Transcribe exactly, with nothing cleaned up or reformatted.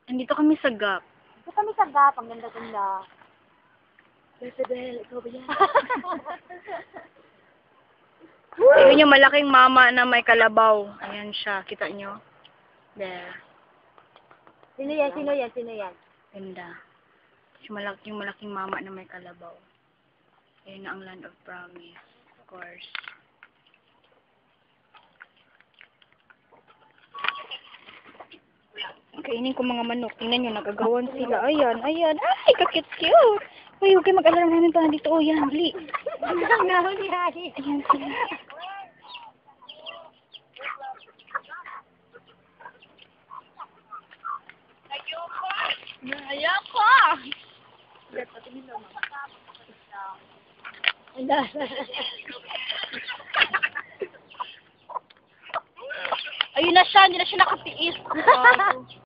Nandito kami sa Gap. Ito kami sa Gap, ang ganda-ganda. Isabel, ikaw ba yan? Ayun yung malaking mama na may kalabaw. Ayan siya, kita nyo? There. Sino yan? Sino yan? Sino yan? Ganda. Yung, malak yung malaking mama na may kalabaw. Ayun na ang Land of Promise. Of course. Kainin ko mga manok. Tingnan nyo, nagagawan sila. Ayan, ayan. Ay, kakit-cute. Uy, huwag kayo mag-alala namin pa nandito. O, yan, huli. Ayan sila. Ayoko! Ayun na siya, hindi na siya nakatiis.